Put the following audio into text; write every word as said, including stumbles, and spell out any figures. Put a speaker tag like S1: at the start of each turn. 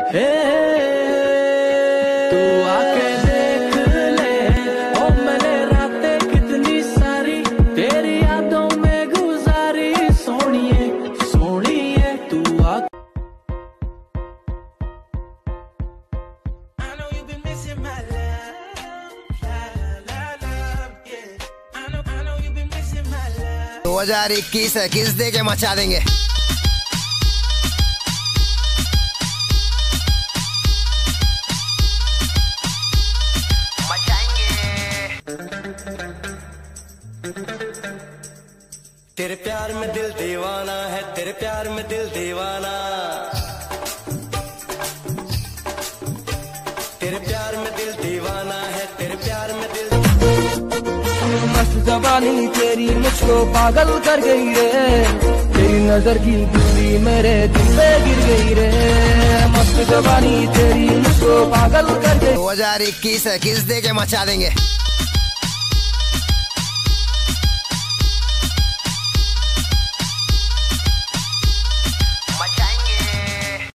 S1: हे तू आके देख ले, ओ मैंने रातें कितनी सारी तेरी यादों में गुजारी। सोनिए सोनिए तू आ।
S2: दो हजार इक्कीस है, किस दे के मचा देंगे।
S3: तेरे प्यार में दिल दीवाना है, तेरे प्यार में दिल दीवाना, तेरे प्यार में दिल दीवाना है, तेरे प्यार में दिल।
S1: मस्त जवानी तेरी मुझको पागल कर गई रे, तेरी नजर की बिजली मेरे दिल पे गिर गई रे। मस्त जवानी तेरी मुझको पागल कर गई।
S2: दो हजार इक्कीस है, किस दे के मचा देंगे।